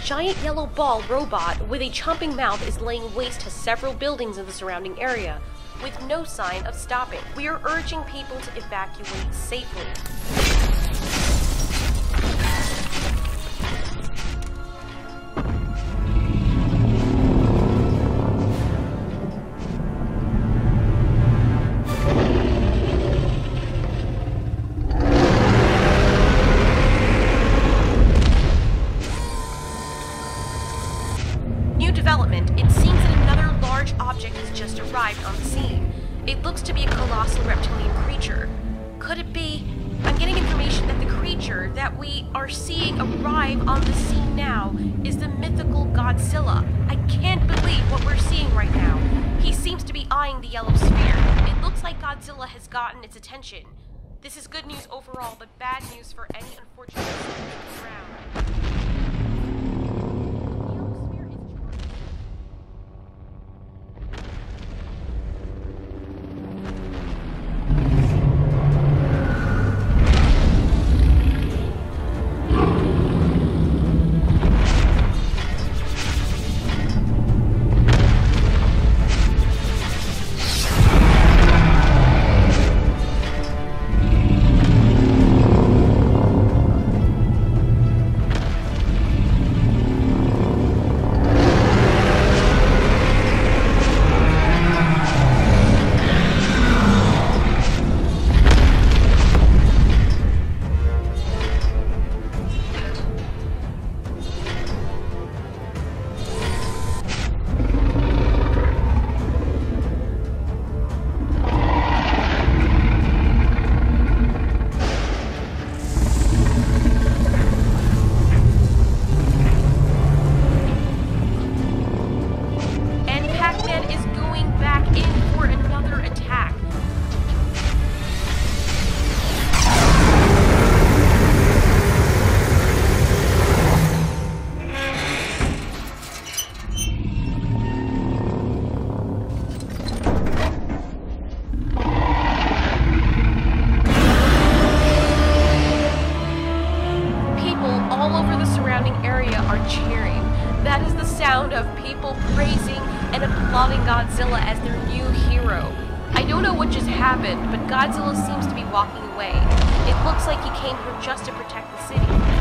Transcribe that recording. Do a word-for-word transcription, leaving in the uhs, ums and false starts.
giant yellow ball robot with a chomping mouth is laying waste to several buildings in the surrounding area, with no sign of stopping. We are urging people to evacuate safely. Development, it seems that another large object has just arrived on the scene. It looks to be a colossal reptilian creature. Could it be? I'm getting information that the creature that we are seeing arrive on the scene now is the mythical Godzilla. I can't believe what we're seeing right now. He seems to be eyeing the yellow sphere. It looks like Godzilla has gotten its attention. This is good news overall, but bad news for any unfortunate souls around. That is the sound of people praising and applauding Godzilla as their new hero. I don't know what just happened, but Godzilla seems to be walking away. It looks like he came here just to protect the city.